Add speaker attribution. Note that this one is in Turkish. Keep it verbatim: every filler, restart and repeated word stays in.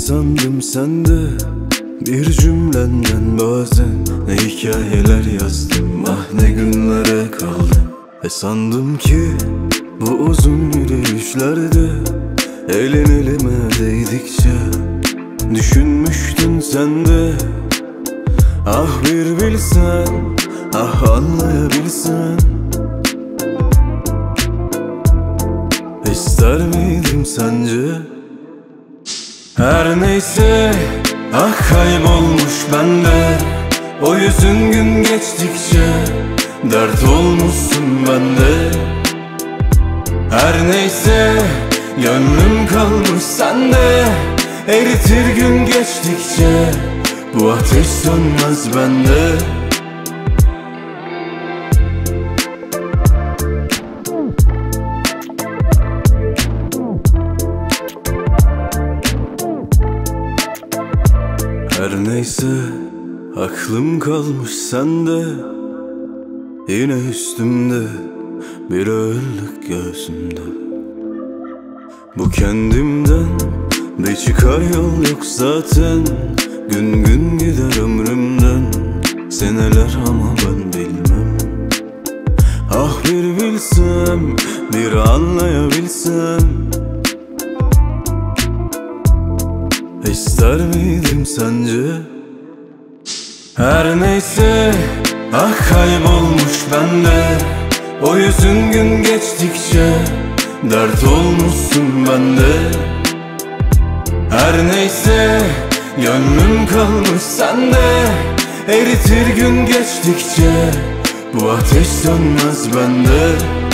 Speaker 1: sandım sende, bir cümlenden bazen ne hikayeler yazdım, ah ne günlere kaldım. E sandım ki bu uzun yürüyüşlerde elin elime değdikçe düşünmüştün sen de. Ah bir bilsen, ah anlayabilsen, İster miydim sence? Her neyse, ah kaybolmuş bende, o yüzün gün geçtikçe dert olmuşsun bende. Her neyse, gönlüm kalmış sende, eritir gün geçtikçe bu ateş sönmez bende. Her neyse, aklım kalmış sende, yine üstümde bir ağırlık göğsümde. Bu kendimden bir çıkar yol yok zaten, gün gün gider ömrümden seneler ama ben bilmem. Ah bir bilsem, bir anlayabilsem, İster miydim sence? Her neyse, ah kaybolmuş bende, o yüzün gün geçtikçe dert olmuşsun bende. Her neyse, gönlüm kalmış sende, eritir gün geçtikçe bu ateş sönmez bende.